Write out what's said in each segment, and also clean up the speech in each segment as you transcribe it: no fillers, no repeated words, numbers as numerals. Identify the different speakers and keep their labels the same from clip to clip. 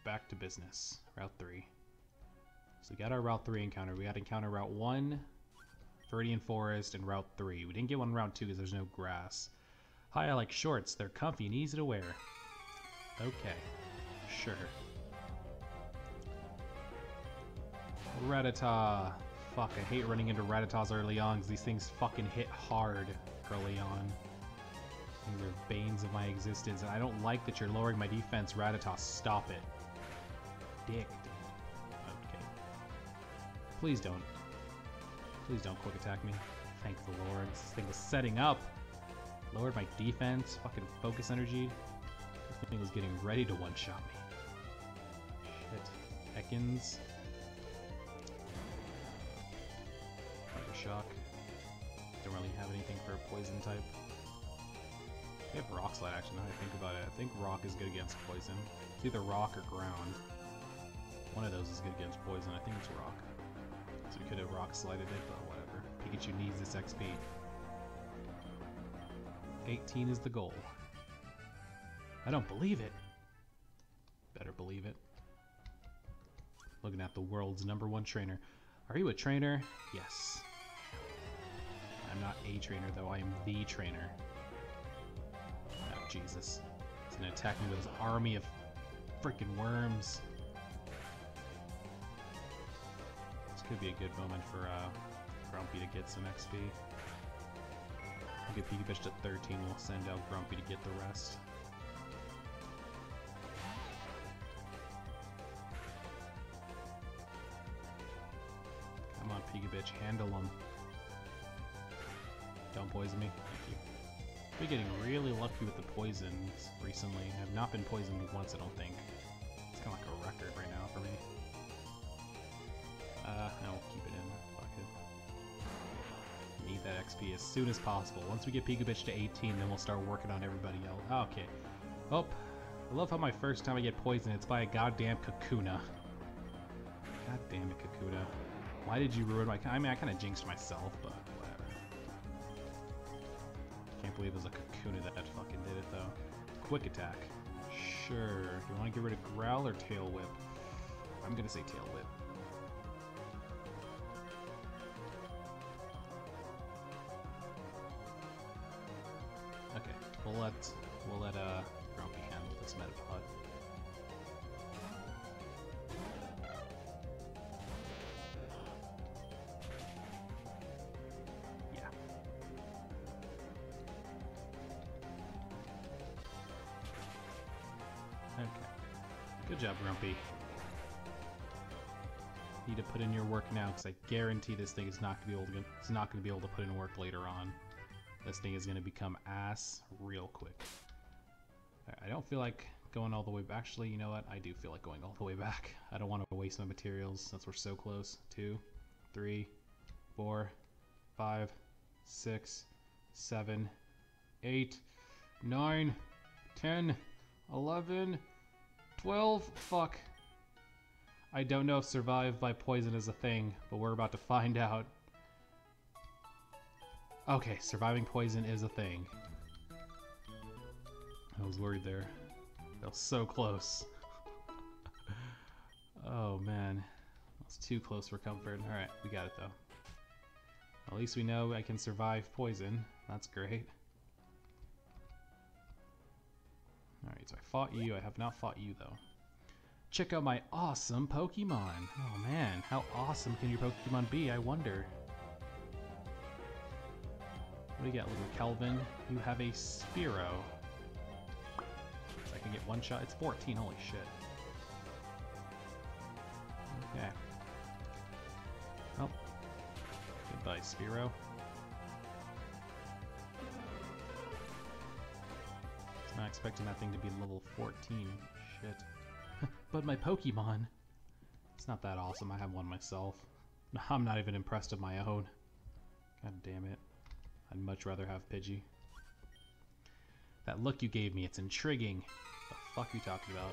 Speaker 1: back to business. Route 3. So we got our Route 3 encounter. We got to encounter Route 1, Viridian Forest, and Route 3. We didn't get one in Route 2 because there's no grass. Hi, I like shorts. They're comfy and easy to wear. Okay. Sure. Rattata. Fuck, I hate running into Rattatas early on because these things fucking hit hard early on. And they're banes of my existence. And I don't like that you're lowering my defense, Rattata. Stop it. Dick, dude. Okay. Please don't. Please don't quick attack me. Thank the Lord. This thing was setting up. Lowered my defense. Fucking focus energy. This thing was getting ready to one-shot me. Shit. Ekans. Fire Shock. Don't really have anything for a poison type. We have Rock Slide actually, now that I think about it. I think Rock is good against poison. It's either Rock or Ground. One of those is good against poison. I think it's Rock. So we could have Rock Slided it, but whatever. Pikachu needs this XP. 18 is the goal. I don't believe it. Better believe it. Looking at the world's #1 trainer. Are you a trainer? Yes. I'm not a trainer though, I am the trainer. Oh, Jesus. He's gonna attack me with his army of freaking worms. This could be a good moment for Grumpy to get some XP. We'll get Pikachu to 13, we'll send out Grumpy to get the rest. Come on, Pikachu, handle him. Don't poison me. Thank you. We're getting really lucky with the poisons recently. I've not been poisoned once, I don't think. It's kind of like a record right now for me. I'll keep it in. Fuck it. Need that XP as soon as possible. Once we get Pikachu to 18, then we'll start working on everybody else. Oh, okay. Oh, I love how my first time I get poisoned, it's by a goddamn Kakuna. God damn it, Kakuna. Why did you ruin my... I mean, I kind of jinxed myself, but whatever. Can't believe it was a Kakuna that fucking did it, though. Quick attack. Sure. Do you want to get rid of Growl or Tail Whip? I'm gonna say Tail Whip. Okay, we'll let Grumpy handle this Metapod. Yeah. Okay. Good job, Grumpy. Need to put in your work now, because I guarantee this thing is not going to be able to put in work later on. This thing is going to become ass real quick. I don't feel like going all the way back. Actually, you know what? I do feel like going all the way back. I don't want to waste my materials since we're so close. 2, 3, 4, 5, 6, 7, 8, 9, 10, 11, 12. Fuck. I don't know if survive by poison is a thing, but we're about to find out. Okay, surviving poison is a thing. I was worried there. That was so close. Oh man. That was too close for comfort. Alright, we got it though. At least we know I can survive poison. That's great. Alright, so I fought you. I have not fought you though. Check out my awesome Pokemon. Oh man, how awesome can your Pokemon be, I wonder. What do you got, little Kelvin? You have a Spearow. So I can get one shot. It's 14, holy shit. Okay. Oh. Goodbye, Spearow. I was not expecting that thing to be level 14. Shit. But my Pokemon, it's not that awesome. I have one myself. I'm not even impressed of my own. God damn it. I'd much rather have Pidgey. That look you gave me, it's intriguing. The fuck are you talking about?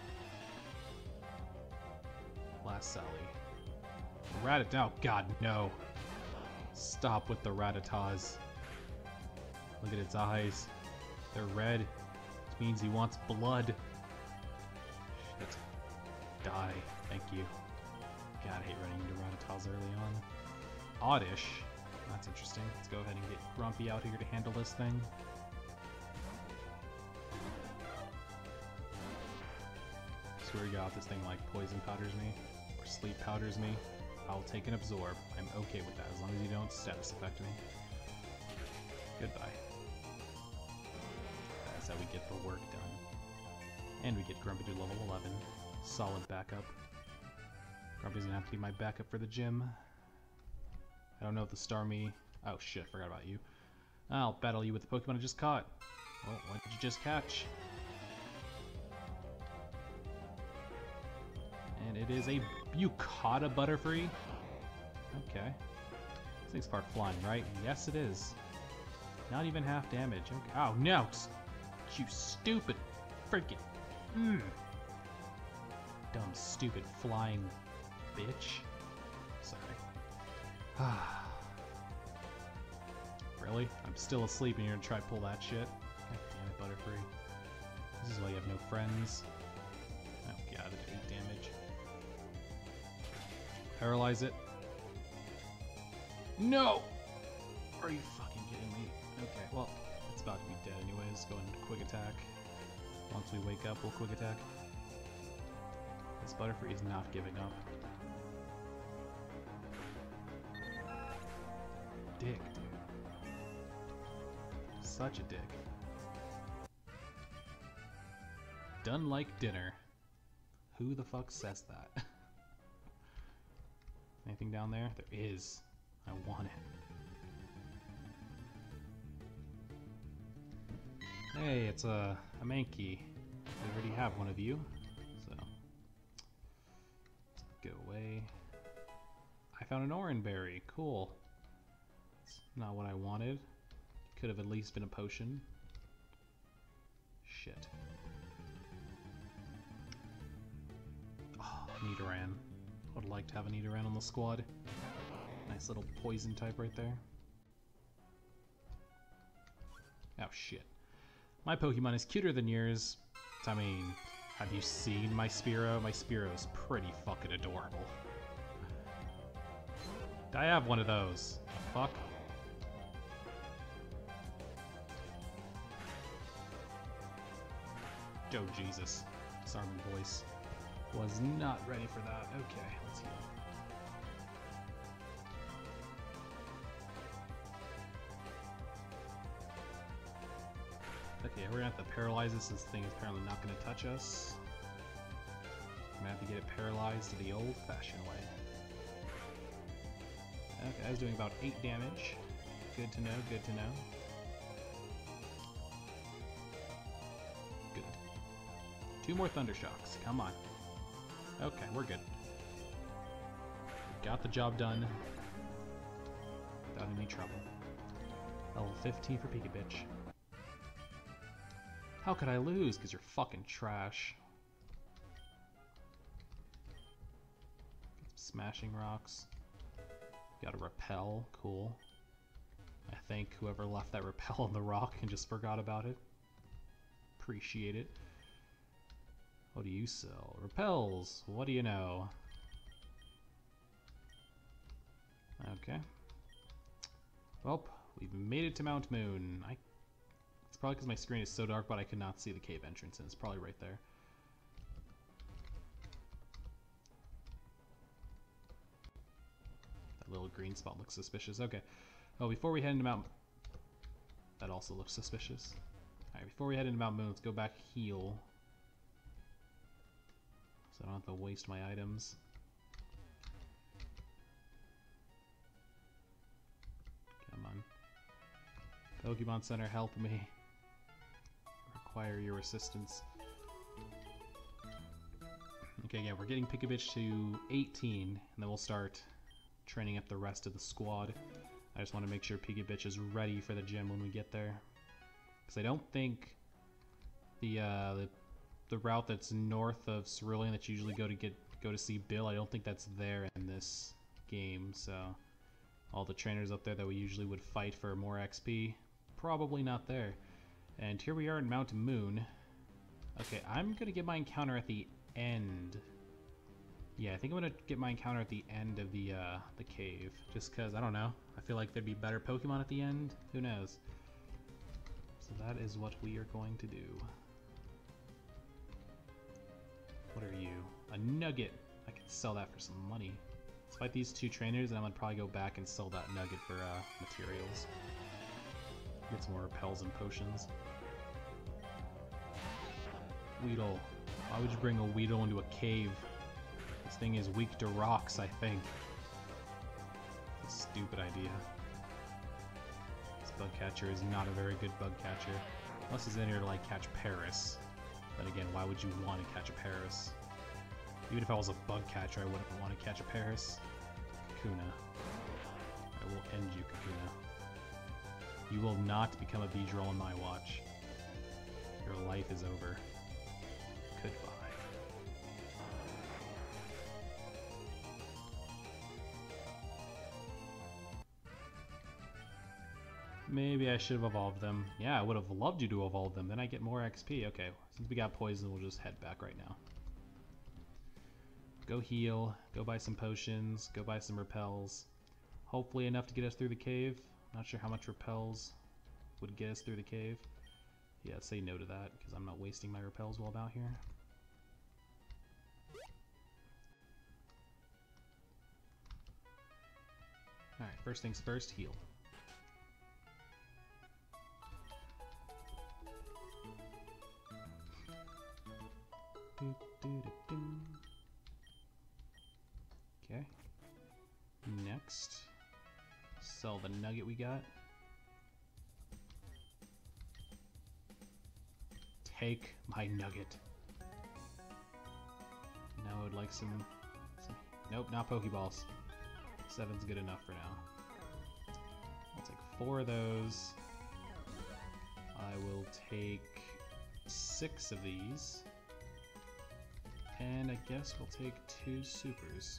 Speaker 1: Last Sally. Rattata. Oh god, no. Stop with the Rattatas. Look at its eyes. They're red. Which means he wants blood. Shit. Die. Thank you. God, I hate running into Rattatas early on. Oddish. That's interesting. Let's go ahead and get Grumpy out here to handle this thing. Swear to God, this thing like poison powders me or sleep powders me. I'll take an absorb. I'm okay with that as long as you don't status effect me. Goodbye. That's how we get the work done. And we get Grumpy to level 11. Solid backup. Grumpy's gonna have to be my backup for the gym. I don't know if the Starmie... Oh shit, forgot about you. I'll battle you with the Pokemon I just caught. Oh, what did you just catch? And it is a... You caught a Butterfree? Okay. This thing's part flying, right? Yes, it is. Not even half damage. Okay. Oh, no! You stupid freaking... Dumb, stupid, flying bitch. Sorry. Really? I'm still asleep and you're gonna try to pull that shit? God damn it, Butterfree. This is why you have no friends. Oh god, it 8 damage. Paralyze it. No! Are you fucking kidding me? Okay, well, it's about to be dead anyways. Go into quick attack. Once we wake up, we'll quick attack. This Butterfree is not giving up. Dick, dude. Such a dick. Done like dinner. Who the fuck says that? Anything down there? There is. I want it. Hey, it's a Mankey. We already have one of you, so let's go away. I found an Oranberry. Cool. It's not what I wanted. Could have at least been a potion. Shit. Oh, Nidoran. Would like to have a Nidoran on the squad. Nice little poison type right there. Oh shit. My Pokemon is cuter than yours. I mean, have you seen my Spearow? My Spearow is pretty fucking adorable. I have one of those. The fuck? Oh Jesus. Sarman voice. Was not ready for that. Okay, let's heal. Okay, we're gonna have to paralyze this. This thing is apparently not gonna touch us. I'm gonna have to get it paralyzed the old-fashioned way. Okay, I was doing about 8 damage. Good to know, good to know. Good. 2 more Thunder Shocks, come on. Okay, we're good. Got the job done. Without any trouble. Level 15 for Pikabitch. How could I lose? Because you're fucking trash. Smashing Rocks. Got a Repel. Cool. I think whoever left that Repel on the rock and just forgot about it. Appreciate it. What do you sell? Repels! What do you know? Okay. Well, we've made it to Mount Moon. It's probably because my screen is so dark, but I could not see the cave entrance, and it's probably right there. That little green spot looks suspicious. Okay. Oh, before we head into Mount... That also looks suspicious. Alright, before we head into Mount Moon, let's go back heal. So I don't have to waste my items. Come on. Pokemon Center, help me. Require your assistance. Okay, yeah, we're getting Pikabitch to 18, and then we'll start training up the rest of the squad. I just want to make sure Pikabitch is ready for the gym when we get there. Because I don't think the route that's north of Cerulean that you usually go to see Bill, I don't think that's there in this game, so all the trainers up there that we usually would fight for more XP, probably not there. And here we are in Mount Moon. Okay, I'm gonna get my encounter at the end Yeah, I think I'm gonna get my encounter at the end of the cave, just cause I don't know. I feel like there'd be better Pokemon at the end. Who knows? So that is what we are going to do. What are you? A nugget. I could sell that for some money. Let's fight these two trainers, and I'm gonna probably go back and sell that nugget for materials. Get some more repels and potions. Weedle. Why would you bring a Weedle into a cave? This thing is weak to rocks, I think. It's a stupid idea. This bug catcher is not a very good bug catcher. Unless he's in here to like catch Paris. But again, why would you want to catch a Paris? Even if I was a bug catcher, I wouldn't want to catch a Paris. Kakuna. I will end you, Kakuna. You will not become a Beedrill on my watch. Your life is over. Goodbye. Maybe I should have evolved them. Yeah, I would have loved you to evolve them. Then I get more XP. Okay, since we got poison, we'll just head back right now. Go heal. Go buy some potions. Go buy some repels. Hopefully enough to get us through the cave. Not sure how much repels would get us through the cave. Yeah, say no to that, because I'm not wasting my repels while about here. Alright, first things first, heal. Okay. Next, sell the nugget we got. Take my nugget. Now I would like some nope, not Pokeballs. 7's good enough for now. I'll take 4 of those. I will take 6 of these. And I guess we'll take 2 supers.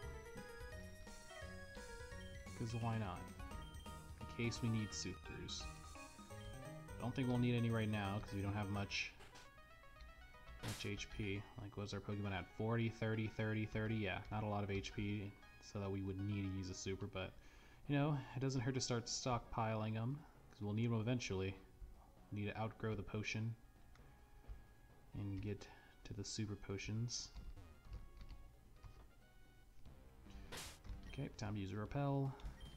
Speaker 1: Because why not? In case we need supers. I don't think we'll need any right now because we don't have much HP. Like, what's our Pokemon at? 40, 30, 30, 30? Yeah, not a lot of HP so that we would need to use a super, but, you know, it doesn't hurt to start stockpiling them because we'll need them eventually. We need to outgrow the potion and get to the super potions. Okay, time to use a repel.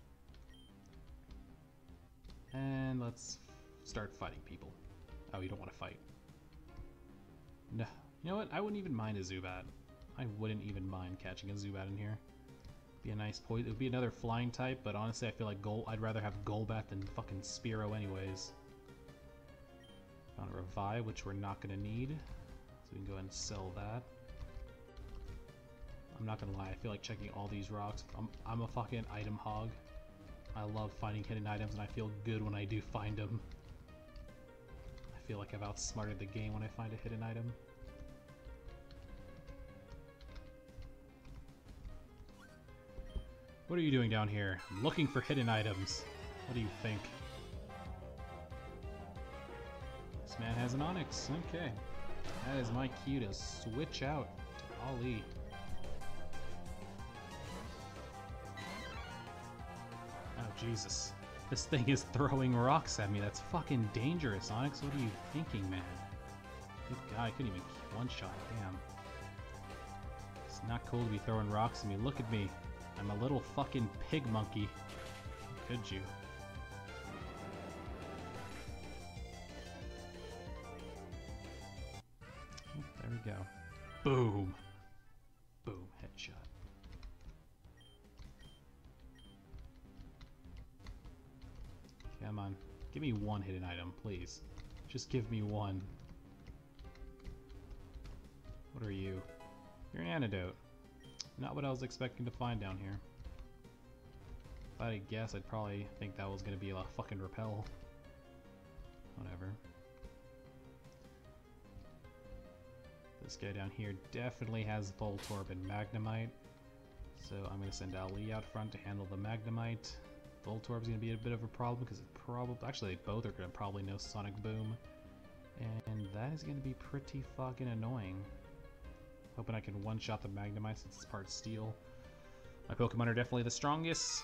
Speaker 1: And let's start fighting people. Oh, you don't want to fight. No. You know what? I wouldn't even mind a Zubat. I wouldn't even mind catching a Zubat in here. Be a nice poison. It would be another flying type, but honestly I feel like I'd rather have Golbat than fucking Spearow anyways. Found a Revive, which we're not going to need. So we can go ahead and sell that. I'm not gonna lie, I feel like checking all these rocks. I'm a fucking item hog. I love finding hidden items and I feel good when I do find them. I feel like I've outsmarted the game when I find a hidden item. What are you doing down here? I'm looking for hidden items. What do you think? This man has an Onix. Okay. That is my cue to switch out to Ali. Oh, Jesus. This thing is throwing rocks at me. That's fucking dangerous, Onix. What are you thinking, man? Good guy, I couldn't even one-shot. Damn. It's not cool to be throwing rocks at me. Look at me. I'm a little fucking pig monkey. How could you? Oh, there we go. Boom. Boom. Headshot. Come on. Give me one hidden item, please. Just give me one. What are you? You're an antidote. Not what I was expecting to find down here. If I had to guess, I'd probably think that was going to be a fucking repel. Whatever. This guy down here definitely has Voltorb and Magnemite. So I'm going to send Ali out front to handle the Magnemite. Voltorb's going to be a bit of a problem because it probably... Actually, they both are going to probably know Sonic Boom. And that is going to be pretty fucking annoying. Hoping I can one-shot the Magnemite since it's part steel. My Pokemon are definitely the strongest.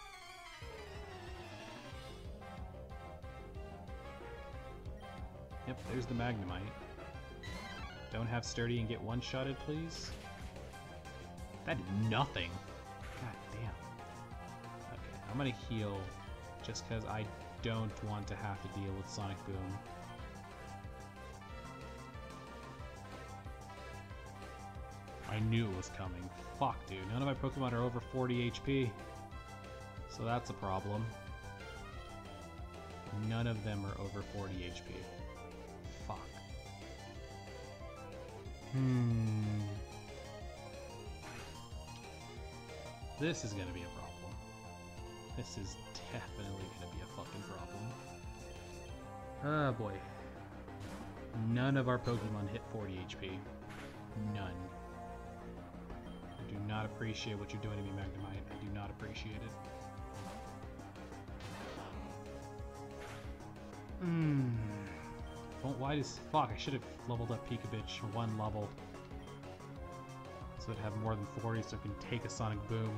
Speaker 1: Yep, there's the Magnemite. Don't have Sturdy and get one-shotted, please. That did nothing. God damn. Okay, I'm gonna heal just because I don't want to have to deal with Sonic Boom. I knew it was coming. Fuck, dude. None of my Pokemon are over 40 HP. So that's a problem. None of them are over 40 HP. Fuck. This is gonna be a problem. This is definitely gonna be a fucking problem. Oh boy. None of our Pokemon hit 40 HP. None. I do not appreciate what you're doing to me, Magnemite. I do not appreciate it. Why does... Fuck, I should have leveled up Pikabitch for 1 level. So it'd have more than 40 so it can take a Sonic Boom.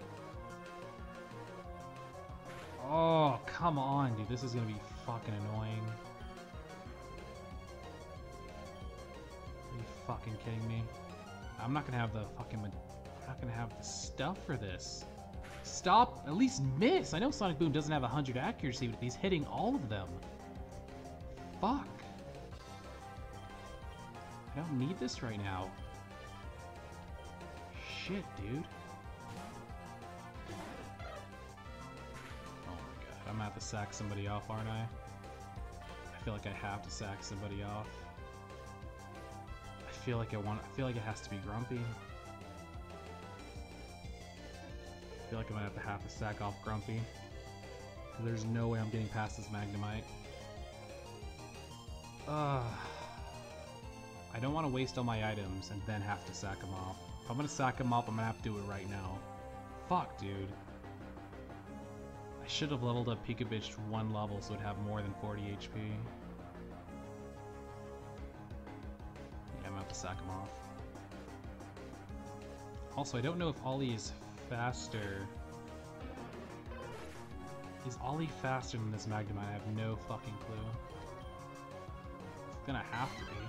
Speaker 1: Oh, come on, dude. This is gonna be fucking annoying. Are you fucking kidding me? I'm not gonna have the fucking... I'm not gonna have the stuff for this. Stop! At least miss! I know Sonic Boom doesn't have 100 accuracy, but he's hitting all of them. Fuck. I don't need this right now. Shit, dude. Oh my god. I'm gonna have to sack somebody off, aren't I? I feel like I have to sack somebody off. I feel like it has to be Grumpy. I feel like I'm gonna have to sack off Grumpy. There's no way I'm getting past this Magnemite. I don't want to waste all my items and then have to sack them off. If I'm gonna sack them off, I'm gonna have to do it right now. Fuck, dude. I should have leveled up Pikabitch to 1 level so it'd have more than 40 HP. Yeah, I'm gonna have to sack him off. Also, I don't know if Ollie is faster. Is Ollie faster than this Magnemite? I have no fucking clue. It's gonna have to be.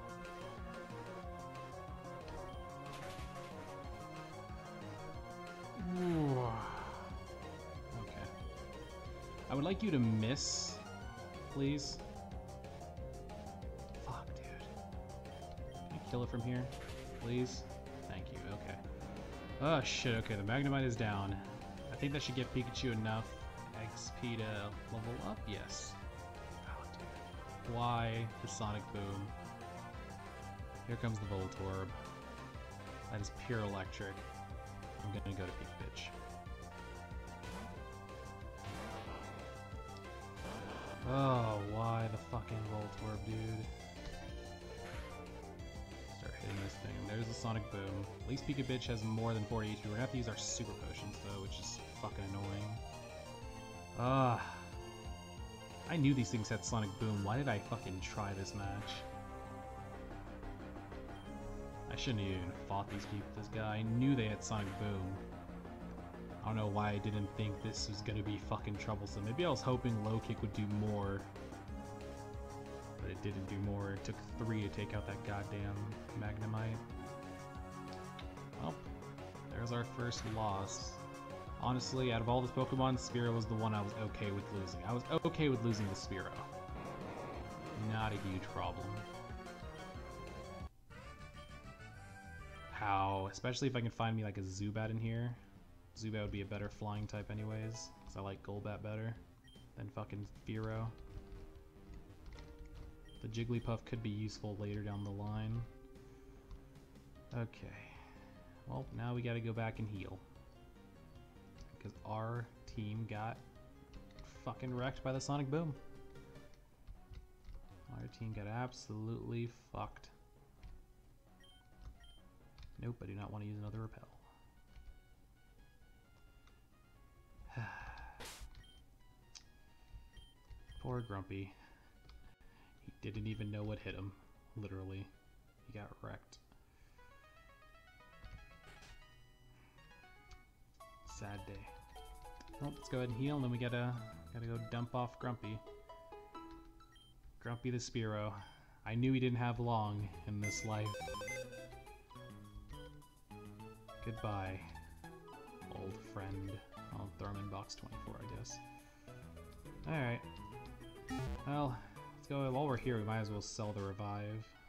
Speaker 1: Ooh. Okay. I would like you to miss, please. Fuck, dude. Can I kill it from here? Please? Thank you, okay. Oh shit, okay, the Magnemite is down. I think that should give Pikachu enough XP to level up, yes. Oh, dude. Why the Sonic Boom? Here comes the Voltorb. That is pure electric. I'm gonna go to Pikabitch. Oh, why the fucking Voltorb, dude? Start hitting this thing. There's the Sonic Boom. At least Pikabitch has more than 40 HP. We're gonna have to use our Super Potions, though, which is fucking annoying. I knew these things had Sonic Boom. Why did I fucking try this match? I shouldn't have even fought this guy. I knew they had Sonic Boom. I don't know why I didn't think this was gonna be fucking troublesome. Maybe I was hoping Low Kick would do more. But it didn't do more. It took 3 to take out that goddamn Magnemite. Well, there's our first loss. Honestly, out of all this Pokemon, Spearow was the one I was okay with losing. I was okay with losing to Spearow. Not a huge problem. How, especially if I can find me like a Zubat in here. Zubat would be a better flying type anyways, because I like Golbat better than fucking Fearow. The Jigglypuff could be useful later down the line. Okay. Well, now we gotta go back and heal. Because our team got fucking wrecked by the Sonic Boom. Our team got absolutely fucked. Nope, I do not want to use another Repel. Poor Grumpy. He didn't even know what hit him. Literally. He got wrecked. Sad day. Well, let's go ahead and heal, and then we gotta go dump off Grumpy. Grumpy the Spearow. I knew he didn't have long in this life. Goodbye, old friend. I'll throw him in box 24, I guess. Alright. Well, let's go. While we're here, we might as well sell the revive.